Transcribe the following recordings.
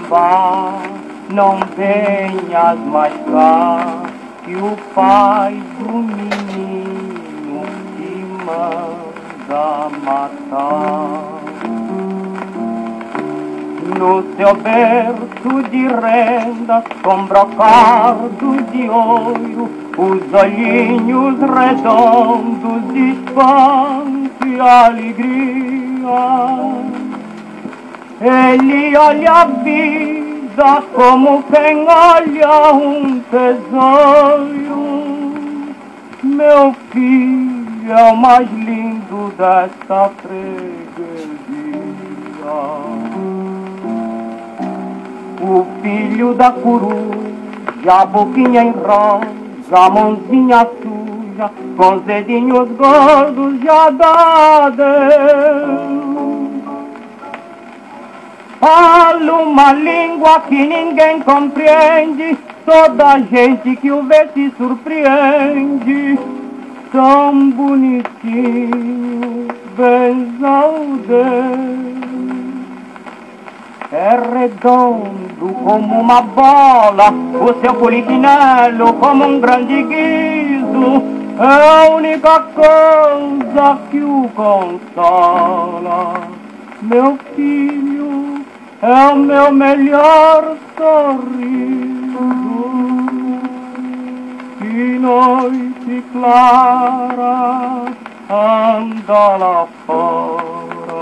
Marambá, não venhas mais cá, que o pai do menino te manda matar. No seu berço de renda, com brocado de ouro, os olhinhos redondos de espanto e alegria. Ele olha a vida como quem olha um tesouro. Meu filho é o mais lindo desta freguesia. O filho da coruja, a boquinha em rosa, a mãozinha suja, com os dedinhos gordos já dá adeus. Fala uma língua que ninguém compreende, toda a gente que o vê se surpreende. Tão bonitinho, Benzaldez. É redondo como uma bola, o seu polichinelo como um grande guiso. É a única coisa que o consola. Meu filho é o meu melhor sorriso. Que noite clara anda lá fora.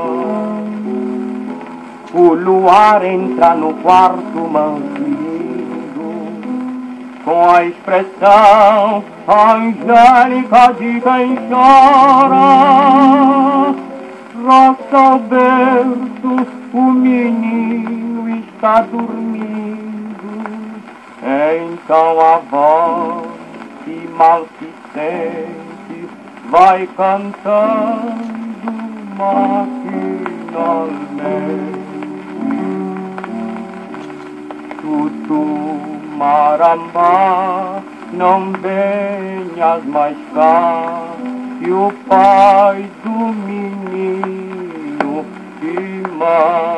O luar entra no quarto mansido, com a expressão angélica de quem chora. Roça ao berço, o menino está dormindo. Então a voz, que mal se sente, vai cantando maquinalmente. Tutu, Marambá, não venhas mais cá, que o pai do menino te manda.